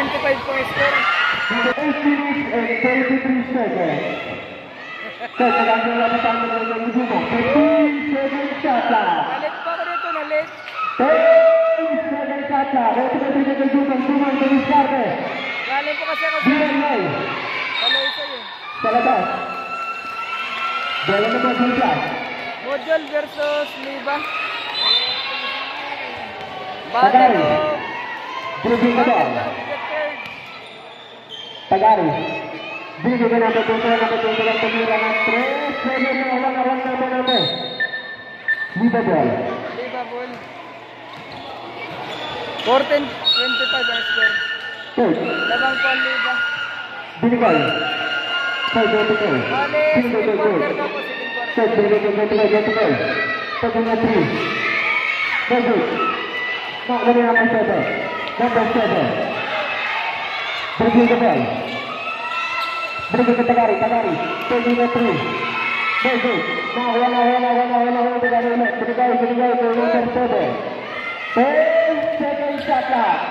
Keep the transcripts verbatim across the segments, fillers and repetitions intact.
twenty-five po yung score. eight minutes and thirty-three seconds. So, magandang lapitan mo ng mga gusto mo. fifteen seconds shot lang. Nalit pa ako dito, nalit. ten seconds shot lang. Kaya tumating na gusto mo. Tumating na diskarte. Galing po kasi ako sa... Binagay. Palay sa'yo. Sa labas. Bola na ba dito? Module versus Liba. Battle of... Dribbling ka ba? Tagari. Binigay ka natin dito na natin ang pamira ng tres. Pwede na awang-awang natin natin. Liba ball. Liba ball. fourteen twenty-five ang score. Third. Labang po ang Liba. Binigay. Third, third, third. Bale, second quarter na po, second quarter. Third, binigay, binigay, binigay, binigay. Third, binigay, three. Third, third. Nakakali naman seven. Number seven. Binigay ka ball. Binigay ka Tagari, Tagari. Third, binigay, three. Third, third. Wala, wala, wala, wala, wala, Tagari ulit. Binigay, binigay, third, number seven. ten seconds shot lang.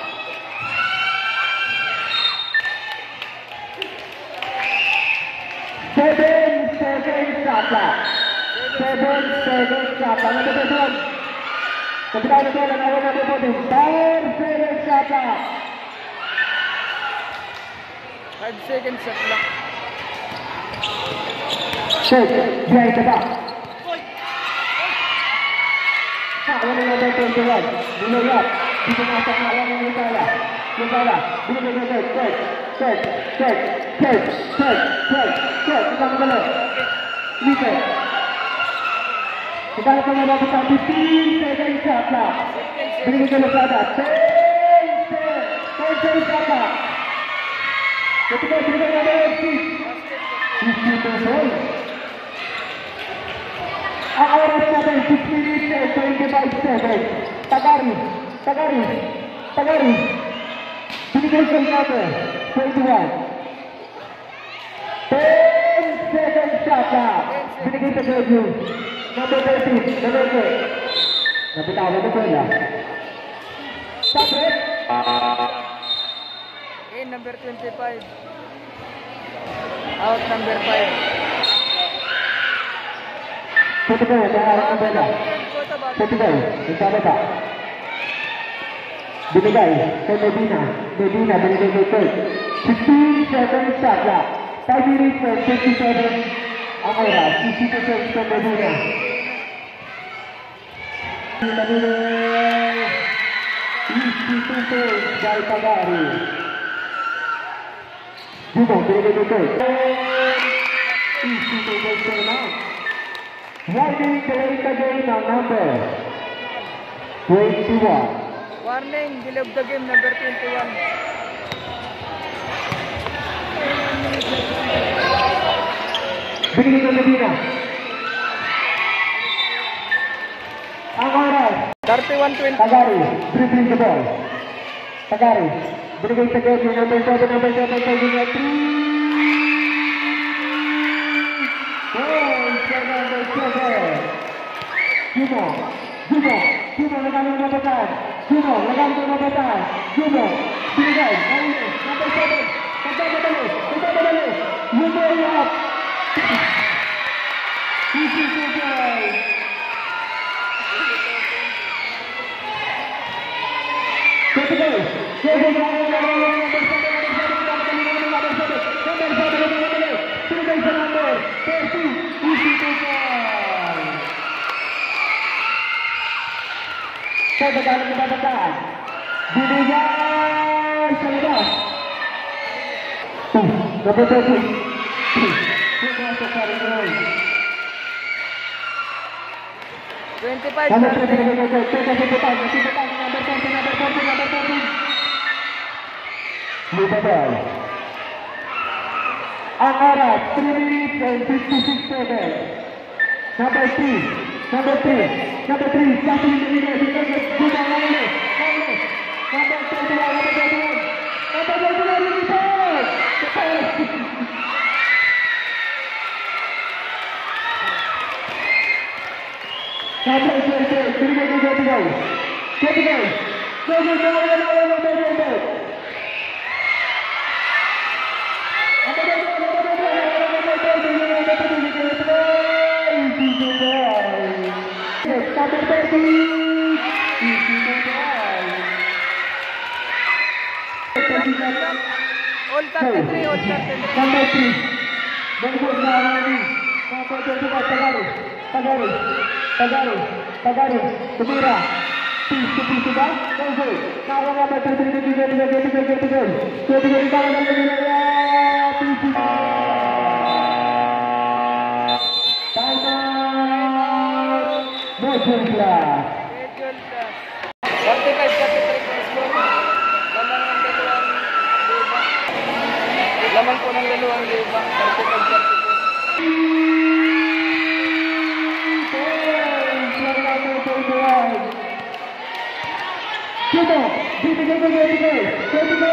seven seconds shot lang. seven seconds shot lang. Ano ba doon? Kapitao na doon, nawa na po din. four seconds shot lang. five seconds shot lang. Shake, behind the back. Wala na natin twenty-one. Binayap. Dito na sa kalang ng Lutala. Lutala. Binigay na third. Third. Third. Third. Third. Third. Third. Third. Isang galit. Lito. Kaya pa nga sa fifteen seconds shot lang. Binigay na Lutala. ten. ten. ten seconds shot lang. Ito ko. Binigay na third. six. fifty percent. Ang oras natin, six minutes and twenty-five seconds. Tagari, Tagari, Tagari. Binigay sa natin, twenty-one. ten seconds shot lang. Binigay sa debut. Number thirteen, Nalete. Napitawan na ko yan. Tapos. In number twenty-five. Out number five. Twenty-four, kaya ang bala. Twenty-four, ikaw ba? Binigay kay Medina. Medina, binigay kay Kurt. fifteen seconds shot lang. five minutes and fifty-seven ang oras. sixty seconds kay Medina. Medina. sixty-two points kay Tagari. Dito, binigay kay Kurt. sixty-two points kay Mount. Warning, delay the game ng number twenty-one. Warning, delay the game number twenty-one. Binigay ng Medina. Ang oras. thirty-one twenty. Tagari, dribbling the ball. Tagari, binigay sa game ng number seven, number seven, number three. Number seven. Jumo, Jumo, Jumo, lagan mo na batan. Jumo, lagan mo na batan. Jumo, binigay. Number seven. Pagdadali, pagdadali. Jumo up. fifty-two points. Ketika, ketika number seven, number seven, number seven, number seven, binigay sa number thirty. fifty-two points. Sa dagang nababataan. Binigay sa labas. Number thirty. Pumasa sa rin. twenty-five. Number thirty. Number thirty. Number thirty. Number thirty. Number thirty. Lubabal. Ang oras, three minutes and fifty-six seconds. Number three. Number three. Number three. Satu minit. Sudah lagi. Lagi. Number thirty-one. Number thirty-one. Number thirty-one. Cepat. Cepat. Sampai selesai. Tiga, tiga, tiga. Tiga. Tiga, tiga, tiga, tiga, tiga. All thirty-three, all thirty-three. Number three. Very good na Rani. Number twenty-five, Tagari. Tagari. Tagari. Tagari. Tumira. Peace to peace ba? Very good. Now one number twenty-three, twenty-three, twenty-three, twenty-three. twenty-three, tangan ng Manila. Peace. Time out. Module class. Schedule class. forty-five, thirty-three po score. Laman ng dalawang liba. Laman po ng dalawang liba. forty-five, thirty-three. Kita, kita kita kita kita kita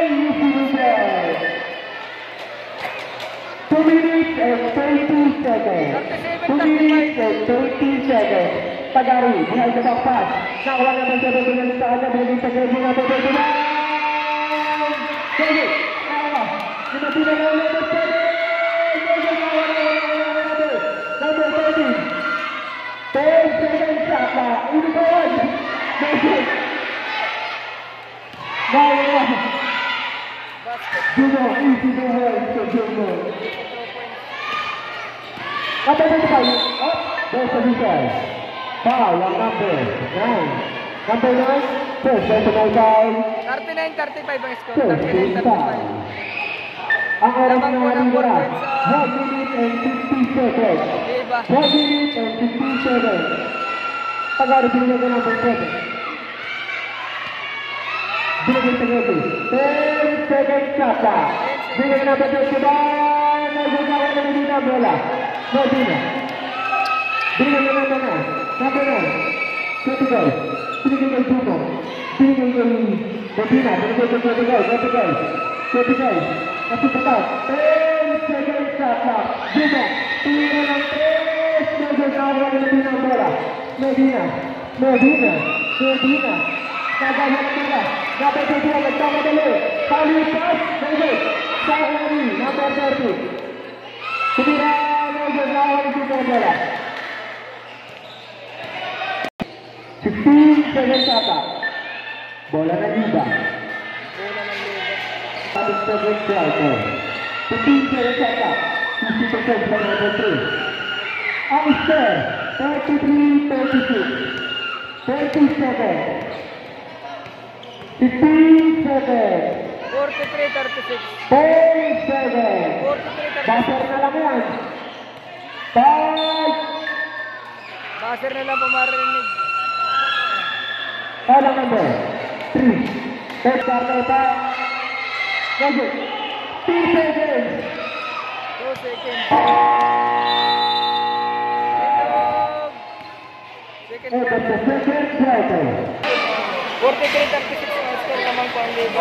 Two minutes and thirty seconds. Two minutes and thirty seconds. Tagari, behind the back pass. Nakuha naman sa doon ng sa kanya, binigay sa kanya, binigay sa kanya. Sige, nakuha. Lima-pina na ulit ang seven. Number thirty. ten seconds shot na. Unicorn. Magic. Nakuha. Juno, easy to work sa Juno. Number twenty-five. Up. There's the defense. Foul ang number nine. Number nine, first personal foul. thirty-nine, thirty-five ang score. First thirty-nine, team foul. thirty-five. Ang oras Lamang na po ng natitira, four points sa- one minute and fifty seconds. Liba. one minute and fifty seconds. Tagari, binigyan ko number seven. Binigyan sa Gedi. ten seconds shot na. Binigyan number twenty-one. Nagagawa na hindi na bola. Medina. Binigyan na number nine. Number nine. twenty-five. Binigyan kay Juno. Binigyan kay Medina. Binigyan kay twenty-five. twenty-five. twenty-five. Kasi patas. ten seconds shot na. Juno. Tira ng tres. Nagagawa na hindi na bola. Medina. Medina. Medina. Nagagawa na bola. Number twenty-one. Nagkamadali. Palipas. Medina. Sahari. Number thirty. Tumira. Nagagawa na hindi na bola. fifteen seconds ata. Bola na Liba. Bola ng liba. Ating seconds striker. fifteen seconds ata. fifty percent sa number three. Ang score, thirty-three thirty-six. thirty seconds. fifteen seconds. forty-three, thirty-six. ten seconds. forty-three, thirty-six. Buzzer na lang yan. five. Buzzer na lang po marinig. Bola number three. Third quarter pa. Magic. two seconds. two seconds. Inog. Second And quarter. the second quarter. forty-three, thirty-six ang score naman po ang liba.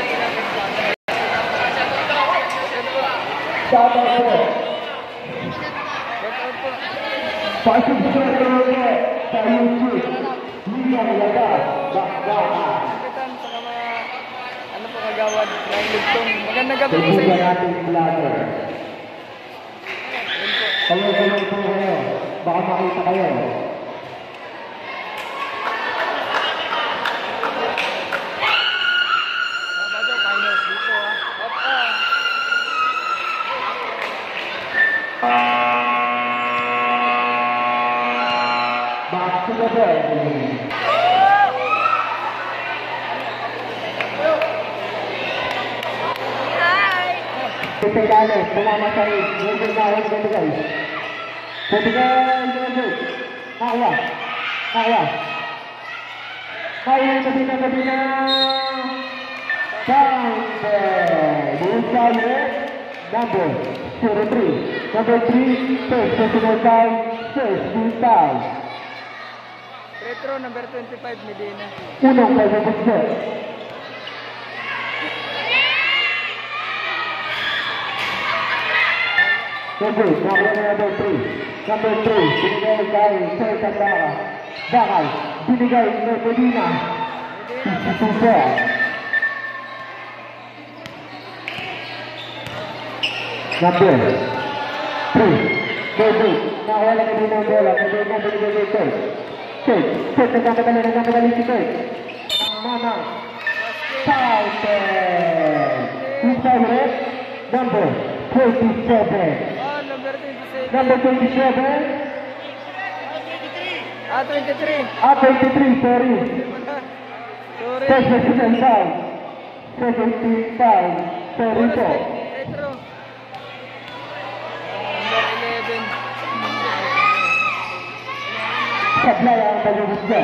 Shout out po. Shout out po. Pa-subscribe na ulit sa YouTube. Liga Ilaga. Bakbaka. Kapitan sa mga ano po kagawad ng lugtong. Magandang gabi po sa Kaibigan inyo. natin vlogger. Yun po. Kayo-kayo po kayo. Baka makita kayo. Ah, bago, finals dito ah. Up ah. Back to the ball. Pagkailangan, tumama sa rin. Medyo na ako dito guys. Pagkailangan, medyo. Nakawa. Nakawa. Nakawa yung kabina, kabina. Counter. Bunsali. Number zero three. Number three. First personal foul. First team foul. Retro number twenty-five Medina. Unang pagkakasya. Number, number number three. Number three, binigay kay Sir Tandaka. Bakal, binigay kay Medina. Medina. Susa. Number three. Baby, nakawala ka din ng bola. Number na binigay kay Sir. Sir, Sir, nagkamadali, nagkamadali si Sir. Mama. Counter. inside red, number twenty-seven. Oh, number twenty-seven. Number twenty-seven. Ah, twenty-three. Ah, twenty-three, sorry. Sorry. seventeen foul. seventeen foul. Sorry Bonus po. retro. Number eleven. Sablay ang pag-ubusga.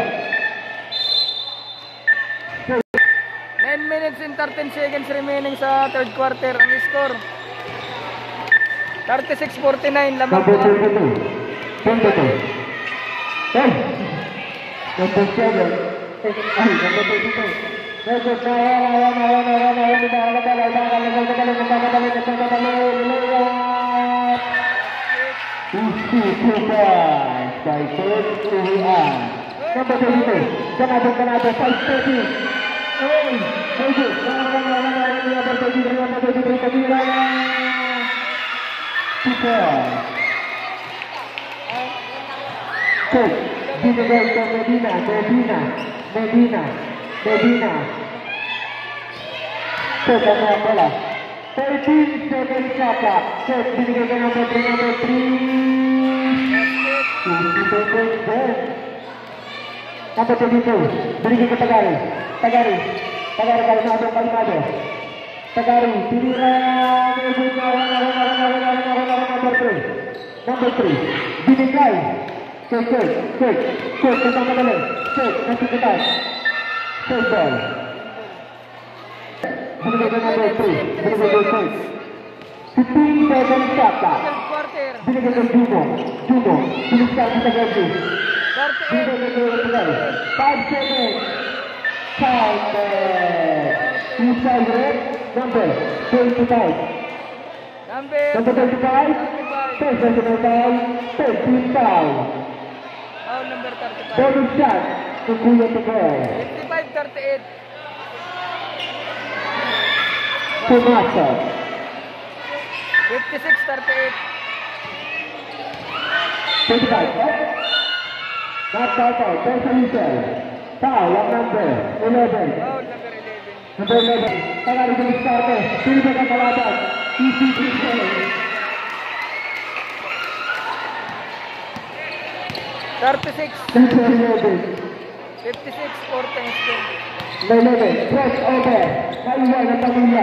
nine minutes and thirteen seconds remaining sa third quarter. Ang score thirty-six forty-nine. Lamang Number po. twenty-two. twenty-two. Hey! Number seven. Ay, number twenty-two. Number seven. Ayan, ayan, ayan, ayan. Ibakalabalay, ibakalabalay, ibakalabalay, ibakalabalay, ibakalabalay, layup! Easy two points by Coach Urian. Number twenty-two. Ganado, ganado, five thirty. Hey! Hey, good. Number twenty-three, number twenty-three, Kabira. Two points. Coach, binigay ko Medina, Medina, Medina, Medina. Coach, ano ang pala? thirteen seconds shot clock. Coach, binigay ko number three, number three. fifty seconds there. Number twenty-two, binigay ko Tagari, Tagari, Tagari, Kalimado, Kalimado. Tagari, tinira, Medina, number three, number three, binigay. Quick, quick, quick, quick, tentang madali. Quick, nanti kita. Quick ball. Binigay ko number three. Binigay ko quick. fifteen seconds shot clock. Third quarter. Binigay ko Juno. Juno. Bilis ka kita Gertie. Binigay thirty-eight. ko Gertie. five seconds. Time. Inside red. Number twenty-five. Number Number twenty-five. First national foul. thirteen foul. Foul number thirty-five. Bonus shot to Kuya Tigay. fifty-five thirty-eight. Pumasok. fifty-six thirty-eight. twenty-five. Oh. Not foul foul. Person Michel. Foul ang number eleven. Foul number eleven. Number eleven. Tagari sa starte. Pinibig ang kalaban. Easy Michel. thirty-six. Number eleven. fifty-six fourteen score. eleven. Press over. Kaiwan ang pamilya.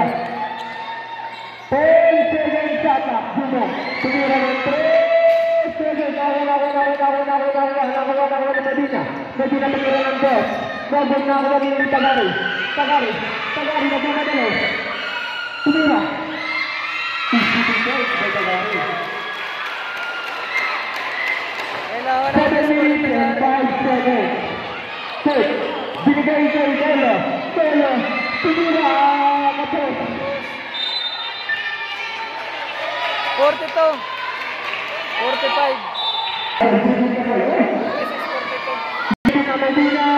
ten seconds shot up. Juno. Tumira ng three seconds. Nawa, nawa, nawa, nawa, nawa, nawa, nawa, nawa, nawa, ng Medina. Medina tumira ng dos. Gagawin na ako ng Tagari. Tagari. Tagari na bumadalo. Tumira. Easy to break by Tagari. Kailangan na seven minutes and five seconds. Six. Binigay kay Delo. Delo. Tumira. Kapos. forty-two. forty-five. forty-six forty-two. Medina, Medina.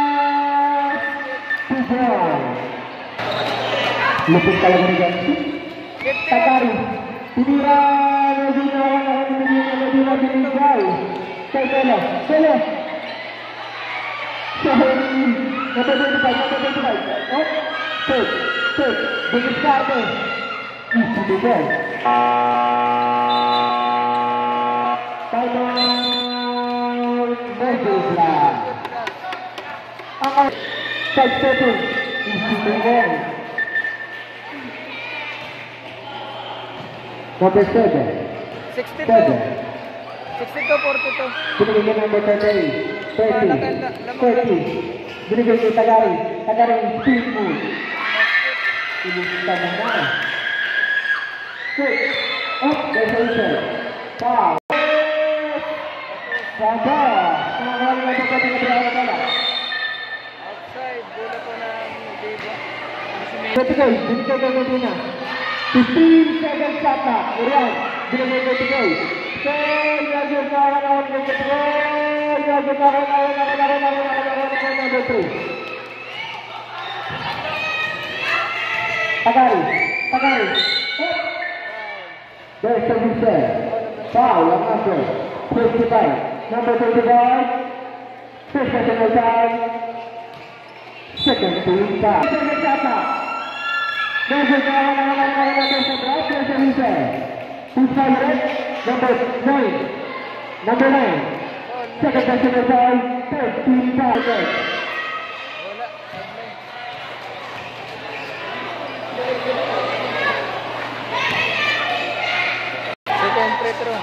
Two points. Lupit talaga ni Gansi. fifty. Tagari. Tumira. Medina. Medina. Medina. Binigay. Kay Delo. Delo. Sorry. Number twenty-five. Number twenty-five. Oh. Six. Six. Biniskarte. Easy to break. Timeout. Moses lang. Ang five seconds. Easy to break. Number seven. sixty-two. Seven. sixty-two forty-two. Binigay ko number thirty. thirty. thirty. Binigay ko Tagari. Tagari speed move. Ilusta mo na. Quick. Oh, there's a reset. Foul. Saba. Nakakali na ito pati na na pala. Outside. Bola po ng Diva. Vertical. Binigay ko Medina. fifteen seconds shot na. Urian. Binigay ko Vertical. Say, yagin na ako na ako ng Vertical. Yagin na ako na ako na ako na ako na ako na ako na ako na number three. Tagari. Tagari. Oh. There's a reset. Foul ang number twenty-five. Number twenty-five. First national time. Second team foul. Second shot na. Very good. Now, now, now, now, now, now, there's a drop. There's a reset. Who's fired? Number nine. Number nine. Second personal foul. Third team foul. Wala. Sablay. Second free throw.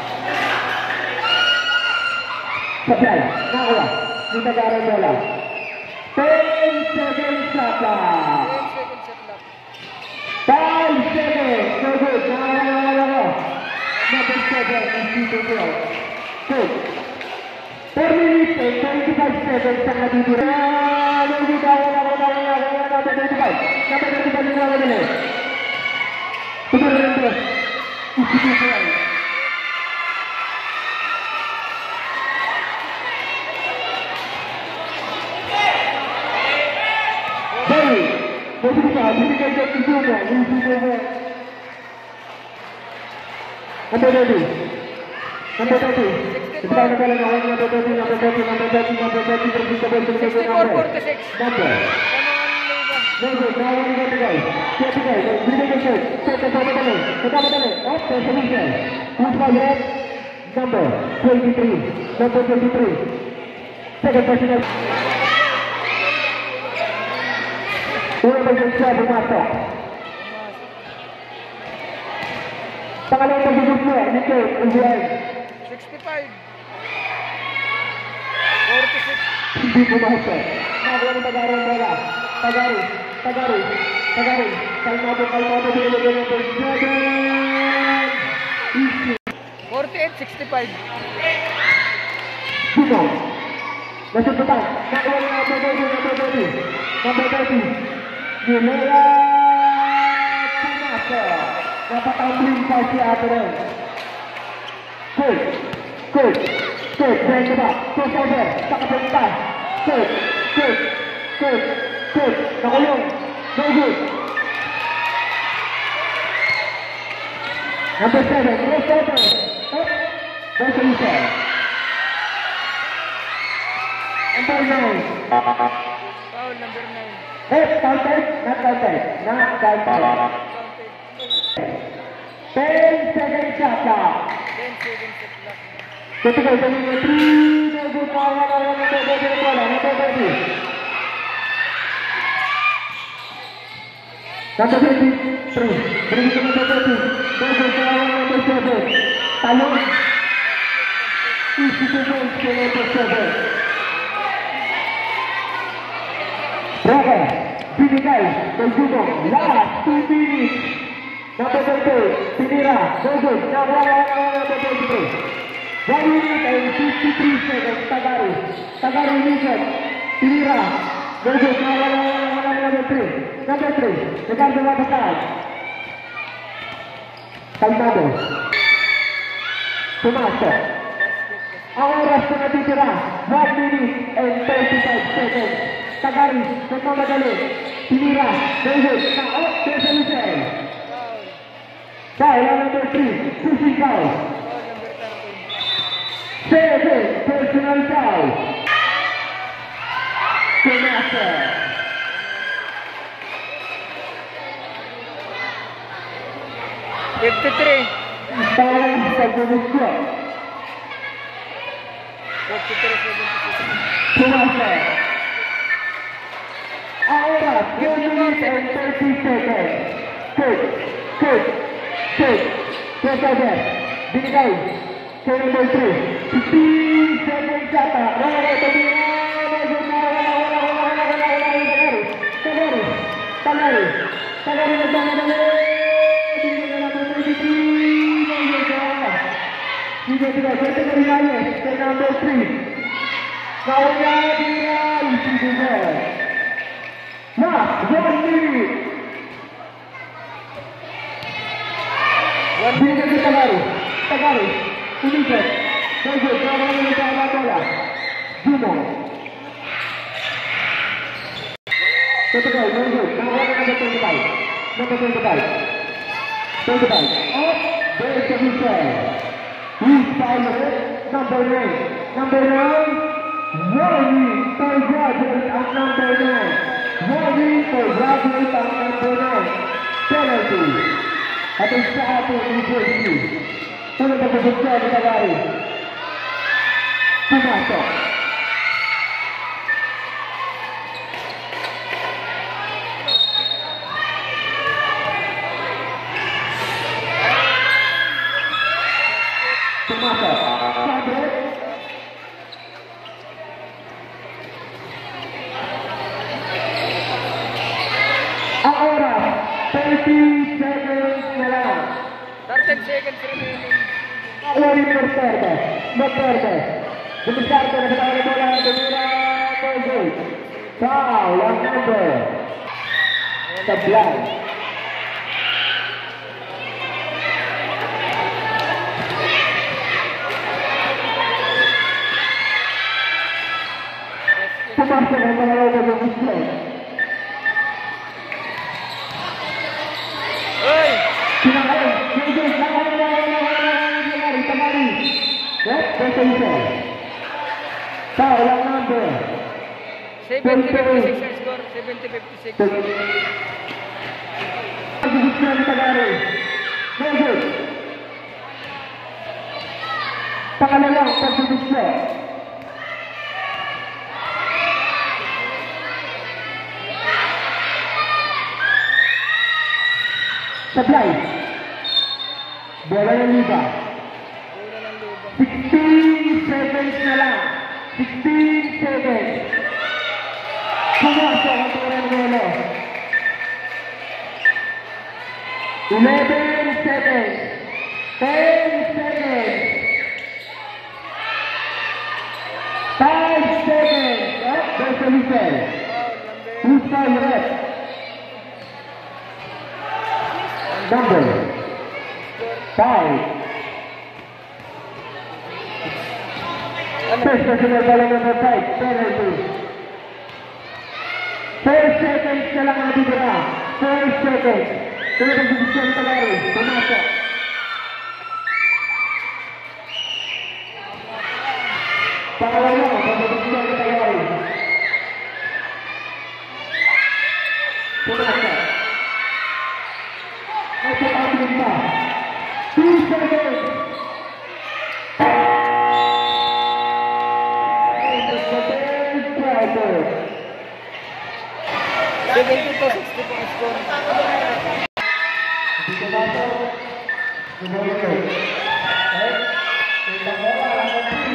Supply. Nakawa. Yung nag-aaral bola. ten seconds shot clock. ten second shot clock. five seconds. No good. Nakawa, nakawa, nakawa. Number seven. Ang dito ko. Good. four minutes and twenty-five seconds ang natitira. No good. Nakawa, nakawa, nakawa, nakawa. Number twenty-five. Number twenty-five yung nakawa nila. Tumara rin ito. Isipin ko yan. Hey, kasi ka, hindi ka dyan ito mo, hindi ko mo. Number thirty. Number thirty. Ito na pala na ako, number thirty, number thirty, number thirty, number thirty, sixty-four forty-six. number. Ano ang No liba? good, now one to go. Get to go, bring it to set the top of the leg, the top of the leg, up, there's a reset. Who's my left? Number twenty-three, number twenty-three. Second personal. Una ba yung siya bumasok? Pangalawang pagbubukas mo, Nico, Ubuan. sixty-five. forty-six. Hindi pumasok. Nakakuha ng Tagari bola. Tagari, Tagari, Tagari. Kalmado, kalmado, binilagay ng number seven. Easy. forty-eight sixty-five. Sino? Nasututan. Nakakuha ng number thirty, number thirty. Number thirty. Gilea pumasok. Napatambling pa si Adren. Good, good, good. Bend ba? Cross over. Nakapunta. Good, good, good, good. Nakulong. No good. Number seven. Cross over. Up. There's a reset. Number nine. Foul number nine. Hey, counted? Not counted. Not counted. Counted. ten seconds shot clock. ten second shot clock. Critical turning the three. No good. Now, now, now, now, number thirty. Number thirty. Number thirty-three. Bring it to number thirty. No good. Now, number seven. Talon. Easy to go to number seven. Brother, binigay, Belgumo, last two minutes. Number thirty, Pinira, no good. Now, number thirty-three. one minute and fifty-three seconds, Tagari. Tagari, Nishan, Pinira, no good. Now, number three. Number three, Ricardo Mabacal. Calmado. Pumasok. Ang oras na natitira, one minute and thirty-five seconds. Tagari, nagmamadali. Pinira, very good. Now, up, there's a reset. Foul. Foul on number three, pushing foul. Foul number thirteen. Seven, personal foul. Pinasa. fifty-three. Foul sa bumusyo. forty-three seventy-six. Pinasa. Ang oras, one minute and thirty seconds. Good, good, good. Cross over. Binigay. Kay number three. fifteen seconds yata. Wala na ito. Tagari. Tagari. Tagari nagmamadali. Binigay na number thirty-three. Sige, sige. Kay Tagari Reyes. Kay number three. Nauna. Binigay. Sige. Last one minute. One Binigay kay Tagari. Tagari. Tumigat. Very good. Now, one minute ang bola. Jumo. Totoo, very good. Now, one number twenty-five. Number twenty-five. twenty-five. Up. There's the reset. Who's fired? Number nine. Number nine. Warning for graduate ang number nine. Warning for graduate ang number nine. ten satu. Ada satu di posisi. Sudah terbuka di Tagari. Sumasok. Sumasok. Sadre. Ahora, thirty seconds na lang. thirty seconds remaining. Lari Berterde, Berterde. Berterde na sa bola ng Tumira Togo. Foul ang number. Tablay. Pumasok ang mga laro ng display. Hey! Sinakain, sinakain, sinakain, sinakain, tamari. Yes, that's what he said. Foul ang number. seventy fifty-six ang score. seventy fifty-six. Pag-display ng Tagari. No good. Pangalawang pag-display. Supply. Bola ng liba. Bola ng luba. sixteen seconds na lang. sixteen seconds. Pumasok ang turang bola. eleven seconds. ten seconds. five seconds. Oh, there's a whistle. Foul number. Whistle red. Number five. First personal ball number five. Penalty. Four seconds na lang ang natitira. Four seconds. Tulad ang desisyon ng Tagari. Pumasok. Pangalawa, pagdadesisyon ng Tagari. Pumasok. Masuk ang lima. Two seconds. seventy to sixty po ang score. Dito ba ito? Sumunod ito. Okay? Kita mo, alam ko ito.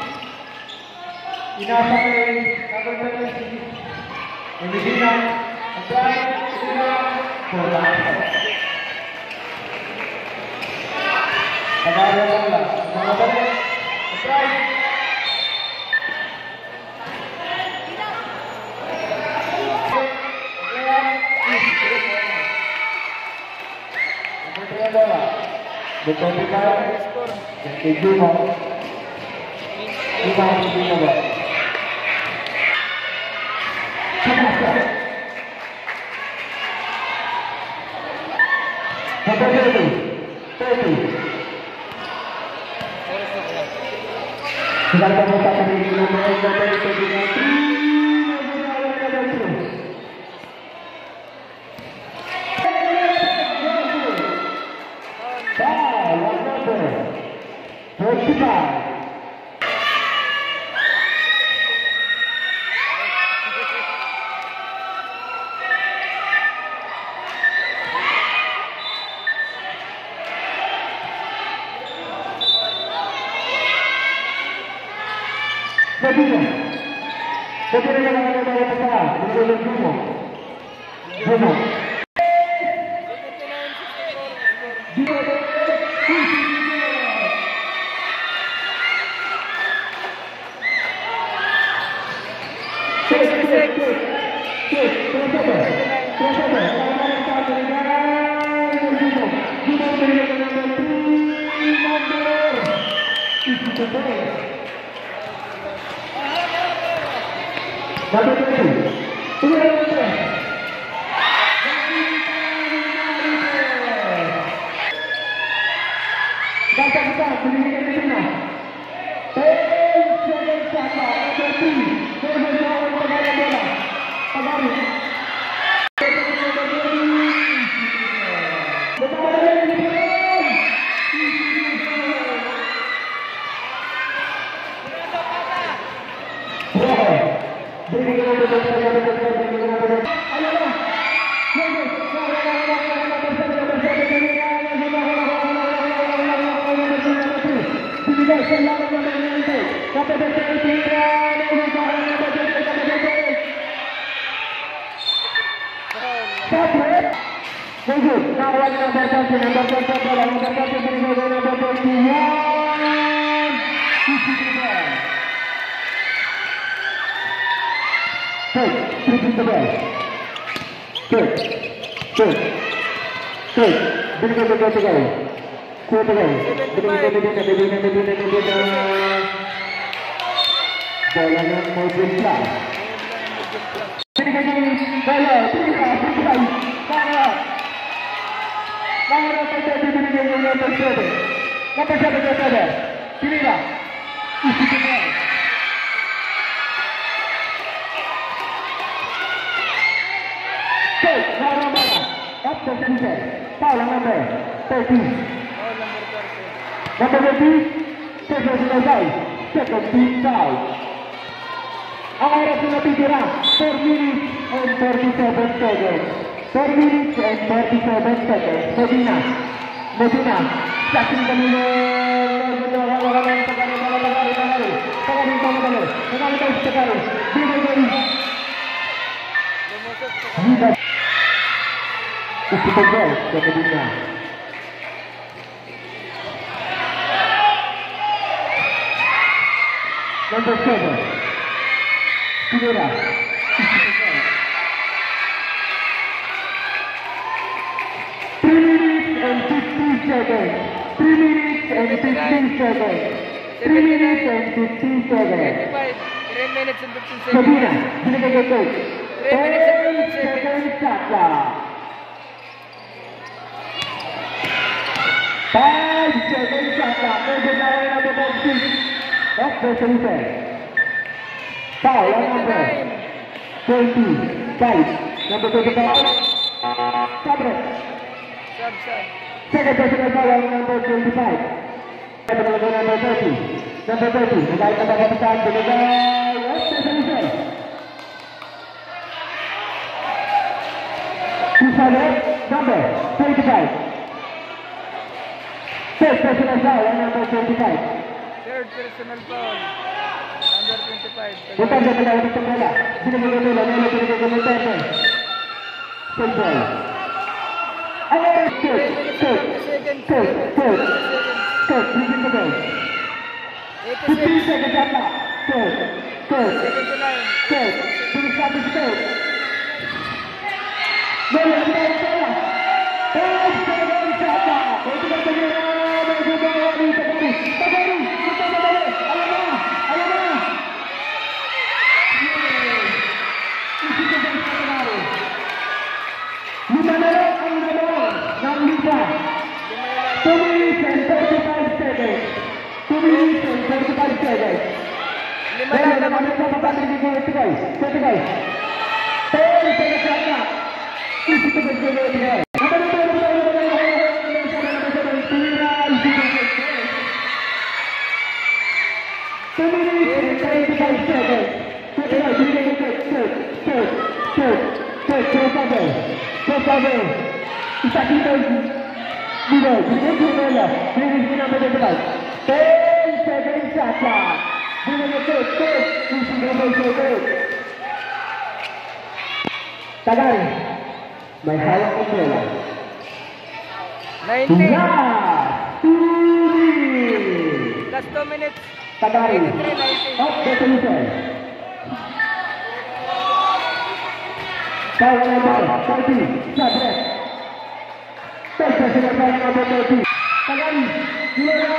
Inasa ko yung number twenty. Medina. Apply. Medina. Bola. Tagari ang bola. Mga balik. Apply. Bola. Betul kita. Tujuh mau. Lima tujuh mau. Betul itu. Betul. Sudah kita tadi di nomor dari tujuh. forty-five. Medina. Medina yang ada dari pesawat. Medina Jumo. Jumo. Number thirty, tira. No good. Number thirty, number thirty. Separate. No good. Now one number thirty, number thirty, number thirty, number thirty-one. fifty-three. Good. Tripping the ball. Good. Good. Good. Bring it to go to go. Go to go. Bring it to go to go to go. Bola yang mau jumlah. Bring it to bola. Bola. Bola. Bola. Bola terjadi di dalam bola terjadi. Apa saja terjadi. Pilihlah. Isi bola. Good. Now bola. Up the center. Foul number thirty. Number thirty. Second selesai. Second team foul. Ang oras na natitira, four minutes and forty-seven seconds. four minutes and forty-seven seconds. Medina. Medina. Saking kami na nagagawa ng pagkakali-pagkakali. Pagkakali-pagkakali. Pagkakali-pagkakali. Bigay-bigay. Bigay. Isi pegel ke Medina. Number seven. Sidera. Isi pegel. Three minutes and fifty seconds. Three minutes and fifty seconds. Three minutes and fifty seconds. Three minutes and fifteen seconds. Medina. Binigay kay coach. Three minutes and fifteen seconds shot clock. Five seconds shot clock. Medyo na rin ang number six. That's the solution. Foul on number twenty-five. Number twenty-five. Sabre. Sub, sub. Second personal foul on number twenty-five. Number thirty. Number thirty. Nagalit na pagkapitan. Binigay. That's the solution. Sabre. Number twenty-five. Third personal foul on number twenty-five. Third personal foul. Number twenty-five. Bukan dia bola untuk bola. Sini bola bola bola bola bola bola bola. Simple. Ayo shoot, shoot, shoot, shoot, shoot. Begin the ball. fifteen seconds left. Shoot, shoot, shoot. Bring it up to shoot. Bola bola bola. five seconds left. Itu kan bola. Bola bola ini terjadi. Terjadi. Kita bola. Ayo na, ayo na. Lima na lang ang dalawa ng lima. two minutes and thirty-five seconds. two minutes and thirty-five seconds. Dahil naman ito mapapatid ko ito guys. Ito guys. ten seconds na. Isi ko guys ko ito guys. Apa na tayo tayo tayo two minutes and thirty-five seconds. Ito guys. Ito guys. Shoot. Shoot. Shoot. Shoot. Shoot. Shoot. Sabe, está aqui mesmo. Mira, ninguém viu ela. Ninguém viu na mesa de baixo. Tem seconds acha. Ninguém viu, tem. Isso não vai ser. Tagay. May hawak ang bola. nineteen. Last two minutes. Last two minutes. Tagay. eighty-three nineteen. Up the solution. Foul number thirty. Sabre. Third personal foul number thirty. Tagay. Gila.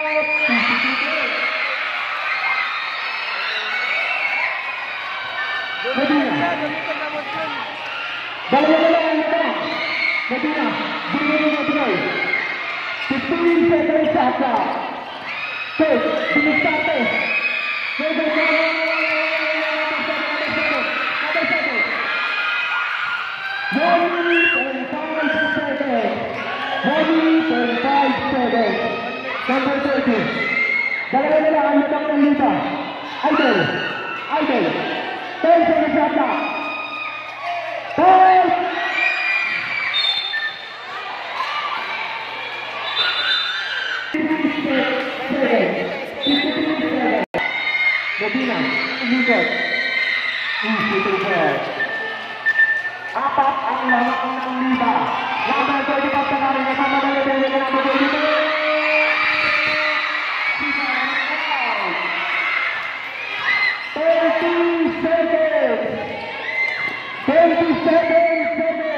Medina. Dalawa-dalawa ang naman. Medina. Bigyan mo ito. fifteen seconds sasa. Third. Binisate. Medina. One minute and five seconds. One minute and five seconds. Number thirty. Dalawa nila ang natang ng lita. Idol. Idol. ten seconds yata. Five. Medina, umikot. Easy to set. Apat ang lahat ng liba. Number thirty-five na narin kasama ng level na number thirty-two. thirty seconds. thirty seconds.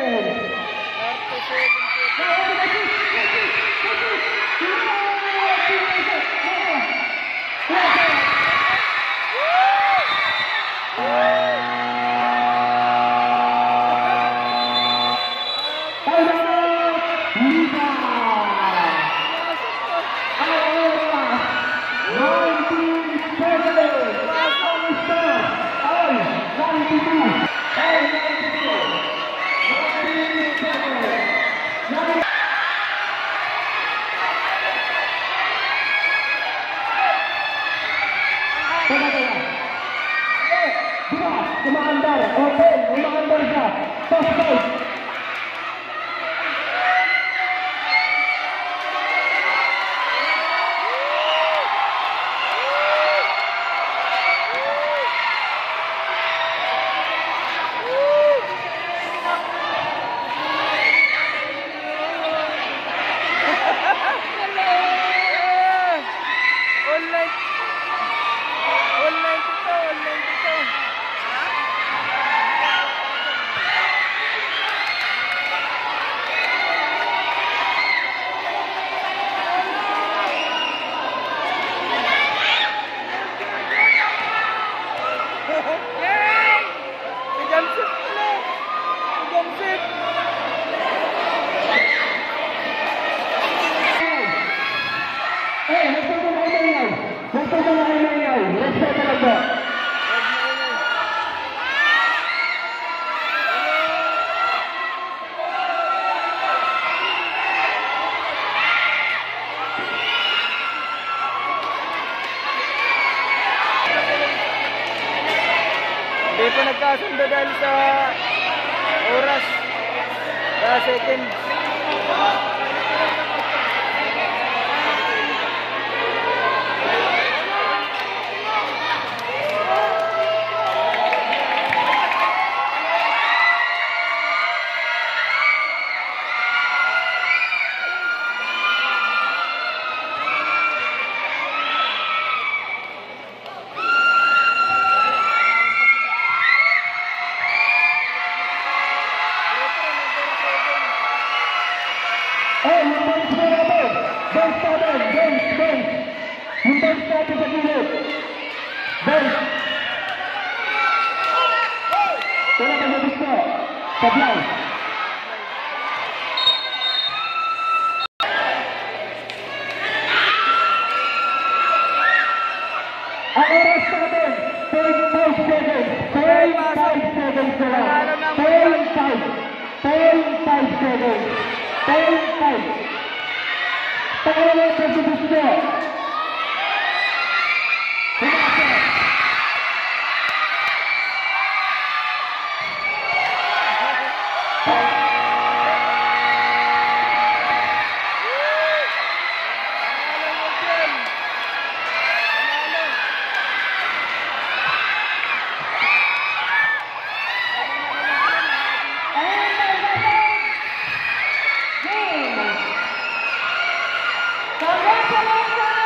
Umaandar, open, umaandar siya. Toss ball. Online. Online dito, online dito. Yay! Si Jamsit pala. Si Jamsit. Eh, nagpunta na kayo ngayon. Nagpunta na kayo ngayon. Respeto lang ba? Hindi pa nagkasundo dahil sa oras. Sa seconds. Eh, yung bounce mo natin. Bounce natin. Bounce, bounce. Yung bounce natin sa gilid. Bounce. Wala ka sa gusto. Sablay. Ang oras natin, thirty-five seconds. thirty-five seconds na lang. thirty-five. thirty-five seconds. thirty-five. Pangalawang president niya. Humasa. Congratulations!